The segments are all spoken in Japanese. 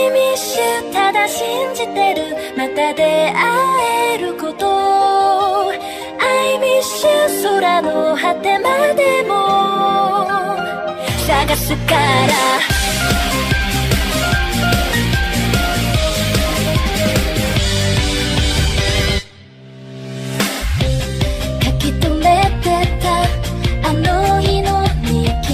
ミッシュただ信じてるまた出会えること I miss you 空の果てまでも探すから書き留めてたあの日の日記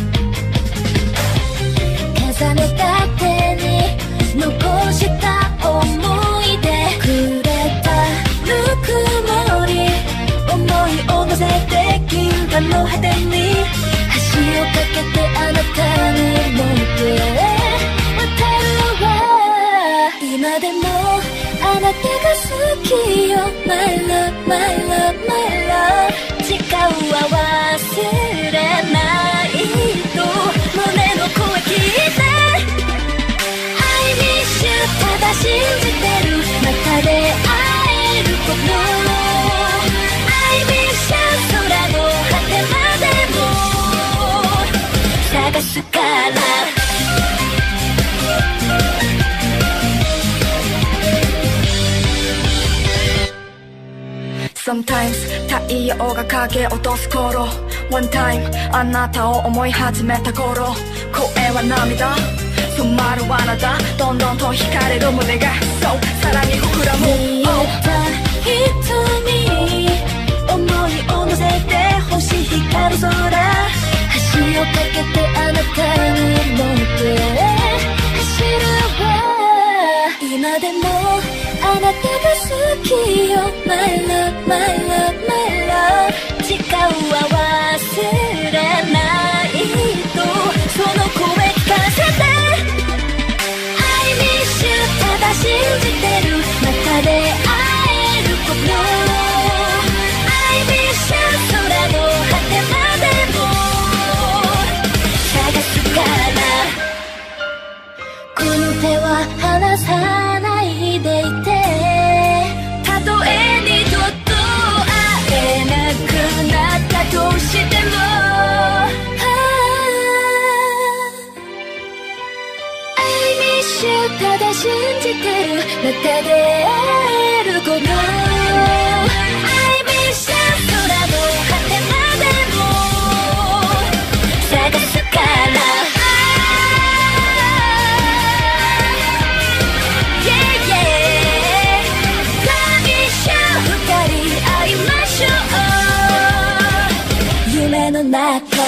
重ねた手に残した思い出くれたぬくもり思いを乗せて銀河の果てに橋を架けてあなたに持って渡るわ今でもあなたが好きよ My love my love my love 誓うは忘れないと胸の声聞いて I miss you ただ信じてるまた出会えること I miss you 空の果てまでも探すから Sometimes 太陽が影落とす頃 One time あなたを思い始めた頃声は涙染まるあなたどんどんと惹かれる胸がそうさらに膨らむ見えた瞳思いを乗せて星光る空橋を架けてあなたに乗って走るわ今でもあなたが好きよ My love my love my love 誓うは忘れないとその声聞かせて I miss you ただ信じてるまた出会えること I miss you 空の果てまでも探すからこの手は離さないでいてたとえ二度と会えなくなったとしても I miss you ただ信じてるまた出会えること I miss you 空の果てまでも探すから夢の中